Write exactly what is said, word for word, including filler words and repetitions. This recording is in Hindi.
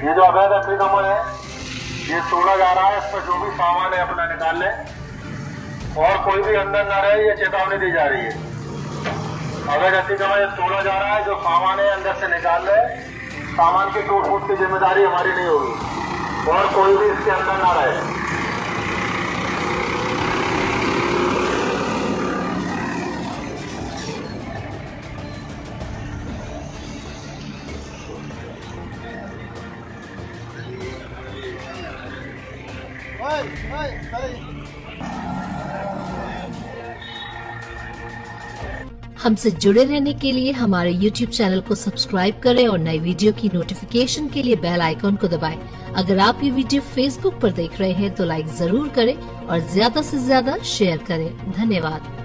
ये जो अवैध अतिक्रमण है ये तोड़ा जा रहा है, इस पर जो भी सामान है अपना निकाल ले और कोई भी अंदर न रहे, ये चेतावनी दी जा रही है। अवैध अतिक्रमण ये तोड़ा जा रहा है, जो सामान है अंदर से निकाल ले, सामान की टूट फूट की जिम्मेदारी हमारी नहीं होगी और कोई भी इसके अंदर न रहे। हमसे जुड़े रहने के लिए हमारे यूट्यूब चैनल को सब्सक्राइब करें और नई वीडियो की नोटिफिकेशन के लिए बेल आइकॉन को दबाएं। अगर आप ये वीडियो फेसबुक पर देख रहे हैं तो लाइक जरूर करें और ज्यादा से ज्यादा शेयर करें। धन्यवाद।